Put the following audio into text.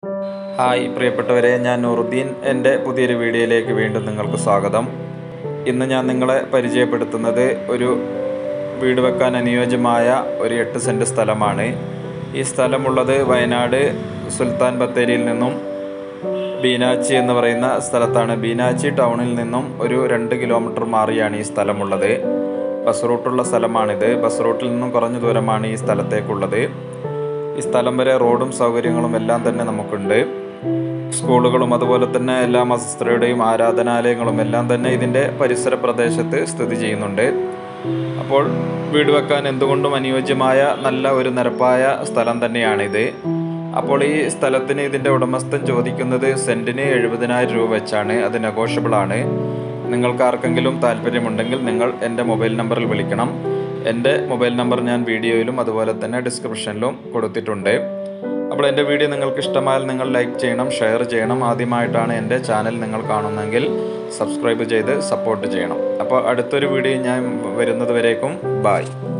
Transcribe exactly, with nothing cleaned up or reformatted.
Hi പ്രിയപ്പെട്ടവരെ, ഞാൻ നൂറുദ്ദീൻ. എൻ്റെ പുതിയൊരു വീഡിയോയിലേക്ക് വീണ്ടും നിങ്ങൾക്ക് സ്വാഗതം. ഇന്ന് ഞാൻ നിങ്ങളെ പരിചയപ്പെടുത്തുന്നത് ഒരു വീട് വെക്കാൻ അനുയോജ്യമായ ഒരു എട്ട് സെൻറ്റ് സ്ഥലമാണ്. ഈ സ്ഥലമുള്ളത് വയനാട് സുൽത്താൻ ബത്തേരിയിൽ നിന്നും ബീനാച്ചി എന്ന് പറയുന്ന സ്ഥലത്താണ്. ബീനാച്ചി ടൗണിൽ നിന്നും ഒരു രണ്ട് കിലോമീറ്റർ മാറിയാണ് ഈ സ്ഥലമുള്ളത്. ബസ് റൂട്ടുള്ള സ്ഥലമാണിത്. ബസ് റൂട്ടിൽ നിന്നും കുറഞ്ഞ ദൂരമാണ് ഈ സ്ഥലത്തേക്കുള്ളത്. ഈ സ്ഥലം വരെ റോഡും സൗകര്യങ്ങളും എല്ലാം തന്നെ നമുക്കുണ്ട്. സ്കൂളുകളും അതുപോലെ തന്നെ എല്ലാ മതസ്ഥരുടെയും ആരാധനാലയങ്ങളും എല്ലാം തന്നെ ഇതിൻ്റെ പരിസര പ്രദേശത്ത് സ്ഥിതി ചെയ്യുന്നുണ്ട്. അപ്പോൾ വീട് വെക്കാൻ എന്തുകൊണ്ടും അനുയോജ്യമായ നല്ല ഒരു നിരപ്പായ സ്ഥലം തന്നെയാണിത്. അപ്പോൾ ഈ സ്ഥലത്തിന് ഇതിൻ്റെ ഉടമസ്ഥൻ ചോദിക്കുന്നത് സെൻറ്റിന് എഴുപതിനായിരം രൂപ വെച്ചാണ്. അത് നെഗോഷ്യബിൾ ആണ്. നിങ്ങൾക്ക് ആർക്കെങ്കിലും താല്പര്യമുണ്ടെങ്കിൽ നിങ്ങൾ എൻ്റെ മൊബൈൽ നമ്പറിൽ വിളിക്കണം. എൻ്റെ മൊബൈൽ നമ്പർ ഞാൻ വീഡിയോയിലും അതുപോലെ തന്നെ ഡിസ്ക്രിപ്ഷനിലും കൊടുത്തിട്ടുണ്ട്. അപ്പോൾ എൻ്റെ വീഡിയോ നിങ്ങൾക്ക് ഇഷ്ടമായാൽ നിങ്ങൾ ലൈക്ക് ചെയ്യണം, ഷെയർ ചെയ്യണം. ആദ്യമായിട്ടാണ് എൻ്റെ ചാനൽ നിങ്ങൾ കാണുന്നതെങ്കിൽ സബ്സ്ക്രൈബ് ചെയ്ത് സപ്പോർട്ട് ചെയ്യണം. അപ്പോൾ അടുത്തൊരു വീഡിയോ ഞാൻ വരുന്നത് വരേക്കും ബായ്.